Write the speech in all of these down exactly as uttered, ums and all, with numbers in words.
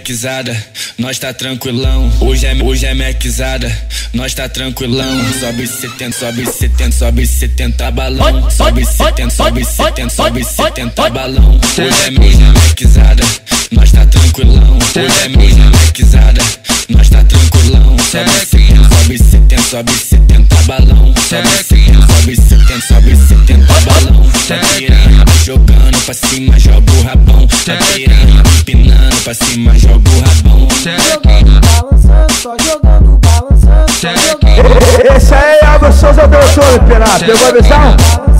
mequizada, nós tá tranquilão. Hoje é, hoje é mequizada, nós tá tranquilão. Sobe setenta, sobe setenta, sobe setenta balão. Sobe setenta, sobe setenta, sobe setenta balão. Hoje é, hoje é mequizada, nós tá tranquilão. Hoje é, hoje é mequizada, nós tá tranquilão. Sobe setenta, sobe setenta, sobe setenta balão. Sobe setenta, sobe setenta, sobe setenta balão. Tá piranha, vai jogando pra cima, joga o rabão. Tá piranha, empinando pra cima, joga o rabão. Jogando, balançando, só jogando, balançando, só jogando. Esse aí é o Souza do Show, Pirato. Pegou a visão?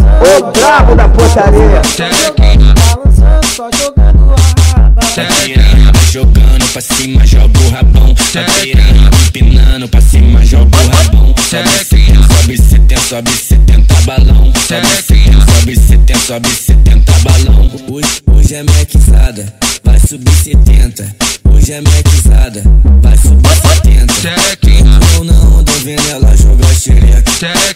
O brabo da portaria. Jogando, balançando, só jogando a raba. Tá piranha, vai jogando pra cima, joga o rabão. Tá piranha, empinando pra cima, joga o rabão. Sobe setenta, sobe setenta, sobe setenta balão. Sobe setenta, sobe setenta, sobe setenta balão. Hoje, hoje é mequizada, vai subir setenta. Hoje é mequizada, vai subir setenta. Eu não ando vendo ela jogar xereca.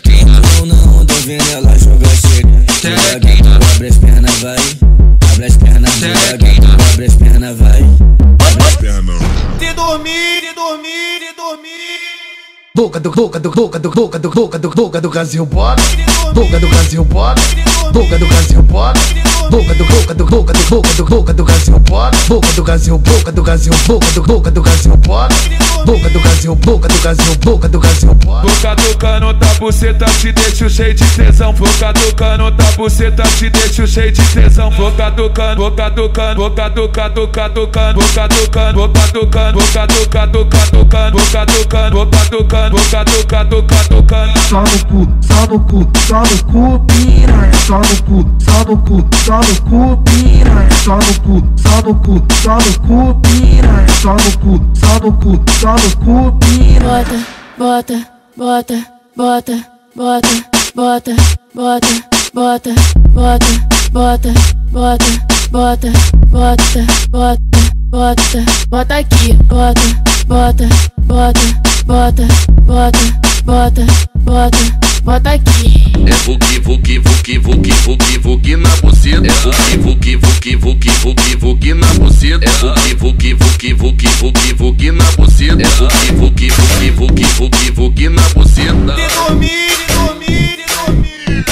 Eu não ando vendo ela jogar xereca. Devagar, tu abre as pernas, vai. Abre as pernas, devagar, tu abre as pernas, vai. Abre as pernas. De dormir, de dormir, de dormir. Boca do, boca do, boca do, boca do, boca do, boca do Brasil, bora. Boca do Brasil, bora. Boca do Brasil, bora. Boca do, boca do, boca do, boca do, boca do Brasil, bora. Boca do Brasil, boca do Brasil, boca do, boca do Brasil, bora. Boca do Brasil, boca do Brasil, boca do Brasil, bora. Boca tocando tá buceta, te deixo cheio de tesão. Boca tocando tá buceta, te deixo cheio de tesão. Boca tocando, boca tocando, boca toca, toca, tocando. Boca tocando, boca tocando, boca toca, toca, tocando. Boca tocando, boca tocando, boca toca, toca, tocando. Só no cu, só no cu, só no cu, piranha. Só no cu, só no cu, só no cu, piranha. Só no cu, só no cu, só no cu, piranha. Só no cu, só no cu, só no cu, piranha. Bota, bota, bota, bota, bota, bota, bota, bota, bota, bota, bota, bota, bota, bota, bota aqui, bota, bota, bota, bota, bota, bota, bota, bota aqui. É vuki, vuki, vuki, vuki, vuki, vuki na buceta. É vuki, vuki, vuki, vuki, vuki, vuki na buceta. É vuki, vuki, vuki, vuki, vuki, vuki na buceta. É vuki, vuki, vuki, vuki, vuki, vuki na buceta. De dormir, de dormir, de dormir.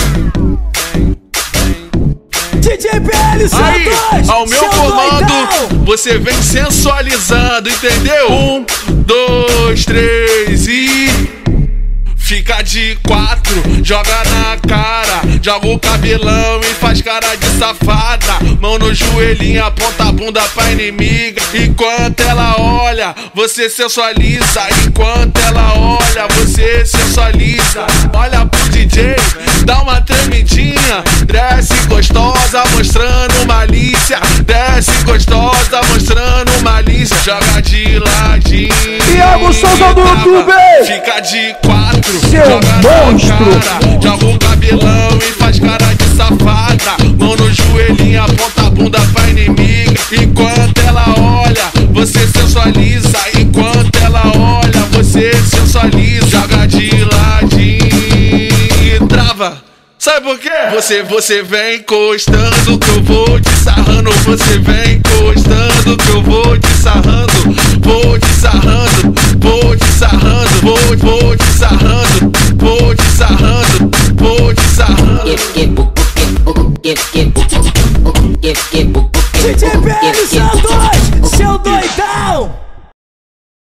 D J B L Aí, ao meu comando, você vem sensualizando, entendeu? Um, dois, três e... Fica de quatro, joga na cara, joga o cabelão e faz cara de safada. Mão no joelhinho, aponta a bunda pra inimiga. Enquanto ela olha, você sensualiza. Enquanto ela olha, você sensualiza. Olha pro D J, dá uma tremidinha. Desce gostosa, mostrando malícia. Desce gostosa, mostrando malícia. Joga de ladinho. Thiago Souza do YouTube. Fica de quatro, seu monstro. Cara, joga o cabelão e faz cara de safada. Mão no joelhinho, aponta a bunda pra inimiga. Enquanto ela olha, você sensualiza. Enquanto ela olha, você sensualiza. Joga de ladinho e trava. Sabe por quê? Você, você vem encostando que eu vou te sarrando. Você vem encostando que eu vou te sarrando. Vou te sarrando, vou te sarrando. Vou, vou te sarrando, vou te sarrando, vou te sarrando. D J B L Santos.